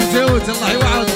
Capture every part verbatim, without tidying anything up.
جوت الله يوعد.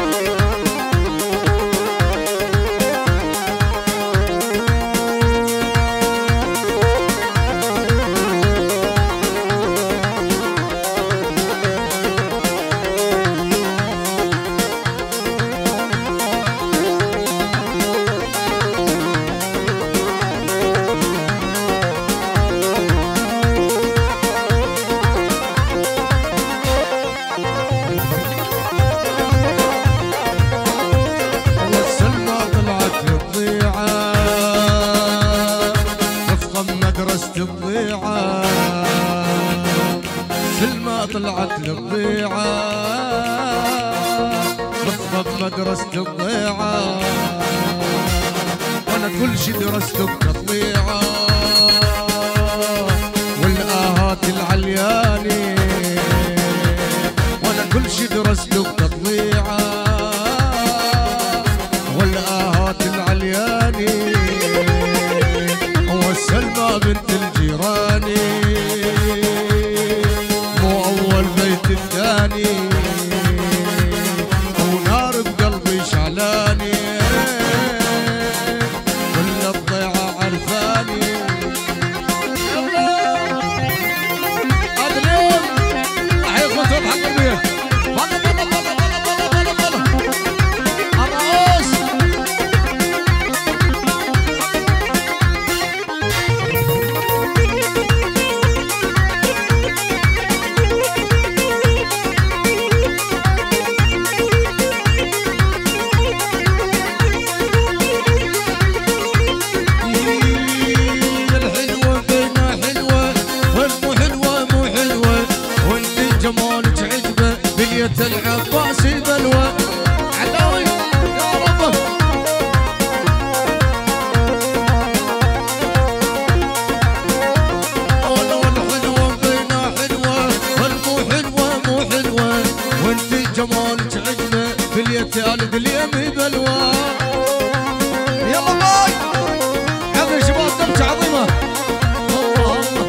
طلعت للضيعة رفضت مدرسة الضيعة وانا كل شي درسته بتطليعة والآهات العلياني وانا كل شي درسته بتطليعة والآهات العلياني والسلمى بنت الجيراني الثاني ونار بقلبي شعلاني كل الضيعة عرفاني هذا اليوم راح ياخذ بحق البيت. والله والله والله والله والله والله الرؤوس العباسي بلوى علاوي يا ربه والله والحلوة بينا حلوة والمو حلوة مو حلوة وانت جمالك عجبة باليتال باليمي بلوى. يلا باي يلا شباب دمت عظيمة الله الله.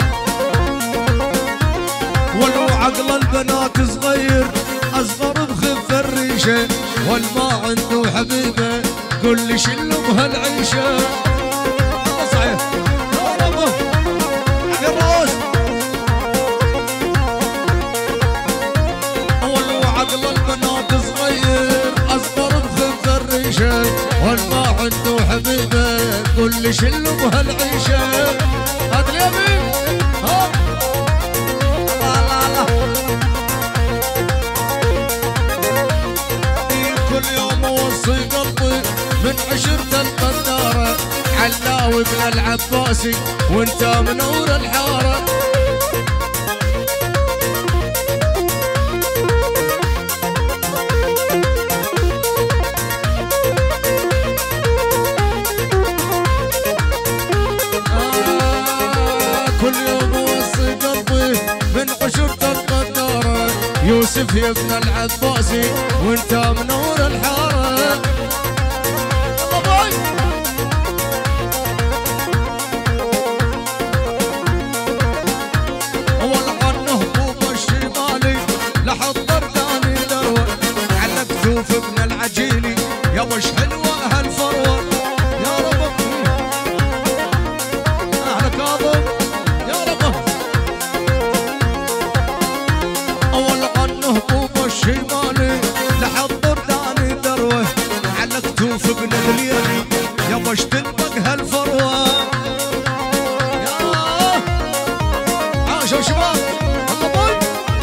ولو عقل البنات صغير أصغر بخف الريشة والما عنده حبيبة قل لي شلو بهالعيشة. صحيح يا ربه على الراس. ولو عقل البنات صغير أصغر بخف الريشة والما عنده حبيبة قل لي شلو بهالعيشة. هذا اليمين ها كل يوم اوصي قلبي من عشرة القنارة علاوي بن العباسي وانت منور الحارة. آه كل يوم اوصي قلبي من عشرة القنارة يوسف يا ابن العباسي وانت منور الحارة. يلا باي اول عن هبوب الشمالي لحضر داني ذروة على كتوف ابن العجيلي يا وش حلوة هالفروة. يا رب اهلا كاظم يا رب اول عن هبوب الشمالي لحضر داني ذروة على كتوف ابن اليمي يا وش تلبق هالفروة. يا عاشوا شباب الله باي.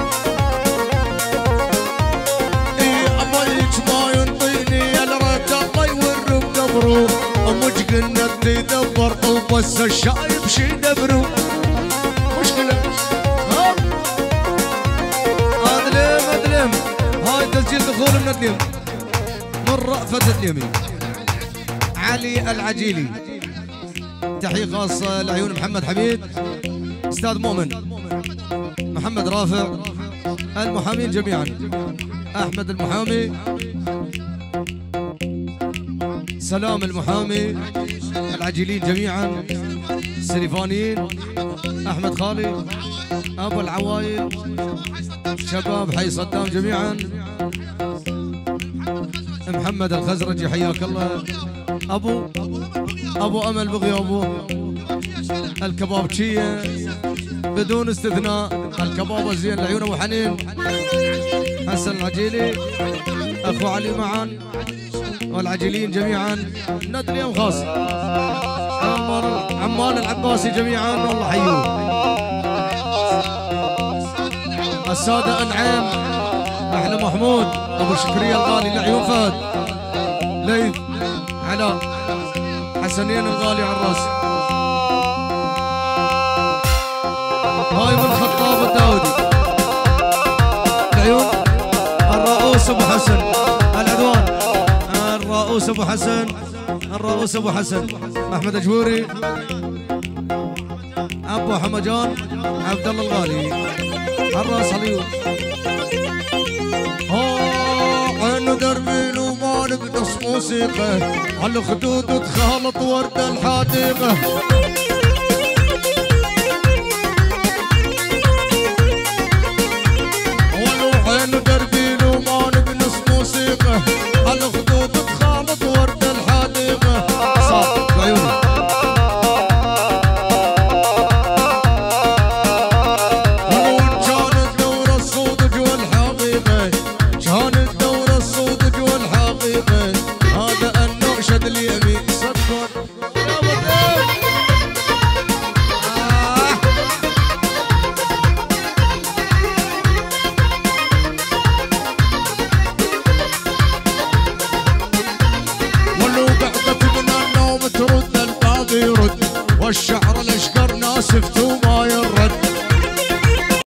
اي ابيك ما ينطيني يا لريت الله يور بقبره امك قلنا تدبر وبس الشايب شي دبره مشكلة. ها ادلم ادلم هاي تسجيل دخول من ادلم من رأفة اليمين علي العجيلي. تحية خاصة لعيون محمد حميد استاذ مؤمن محمد رافع المحامين جميعا احمد المحامي سلام المحامي العجيلين جميعا السليفانيين احمد خالي ابو العوايل شباب حي صدام جميعا. محمد الخزرجي حياك الله. ابو ابو امل بغي ابو الكبابشيه بدون استثناء، الكباب الزين لعيون ابو حنين. حسن العجيلي اخو علي معا والعجيلين جميعا. ندري يوم خاص عمال العباسي جميعا والله حيوه. السادة انعام احلى محمود ابو شكرية الغالي لعيون فهد ليث علاء حسنين الغالي على الراس. هاي من خطاب الداودي لعيون الرؤوس ابو حسن العدوان. الرؤوس ابو حسن الرؤوس ابو حسن احمد اجبوري ابو حمجان عبد الله الغالي الراس عليهم. عين دربين وما نبدس موسيقى على الخدود تخالط ورد الحديقه.